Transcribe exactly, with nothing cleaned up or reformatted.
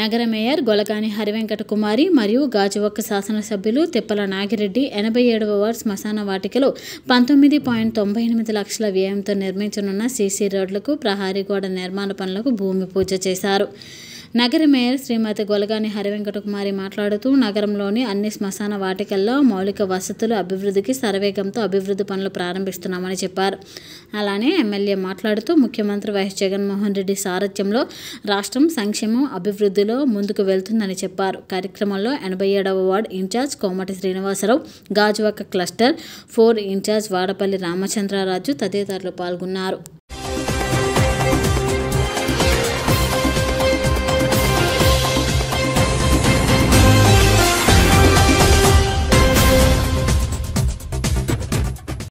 నగర మేయర్ గొలగాని హరివెంకట కుమారి మరియు గాజువాక శాసనసభ్యులు తిప్పల నాగిరెడ్డి ఎనభై ఏడవ వార్డు శ్మశాన వాటికలో పంతొమ్మిది పాయింట్ తొంభై ఎనిమిది లక్షల వ్యయంతో నిర్మించనున్న సీసీ రోడ్లకు, ప్రహరీ గోడ నిర్మాణ పనులకు భూమి పూజ చేశారు. నగర మేయర్ శ్రీమతి గొలగాని హరివెంకట కుమారి మాట్లాడుతూ నగరంలోని అన్ని శ్మశాన వాటికల్లో మౌలిక వసతుల అభివృద్ధికి శరవేగంతో అభివృద్ధి పనులు ప్రారంభిస్తున్నామని చెప్పారు. అలానే ఎమ్మెల్యే మాట్లాడుతూ ముఖ్యమంత్రి వైఎస్ జగన్మోహన్ రెడ్డి సారథ్యంలో రాష్ట్రం సంక్షేమం అభివృద్ధిలో ముందుకు వెళ్తుందని చెప్పారు. కార్యక్రమంలో ఎనభై ఏడవ ward in charge Komati Srinivasarao, Gajuwaka cluster four in charge Vadapalli Ramachandraraju తదితరులు పాల్గొన్నారు.